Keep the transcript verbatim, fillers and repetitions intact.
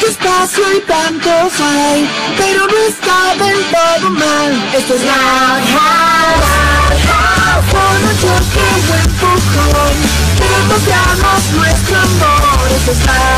espacio y tanto hay, pero no está del todo mal. Esto es Loud House, con mucho que empujón, demostramos nuestro amor. Esto es Loud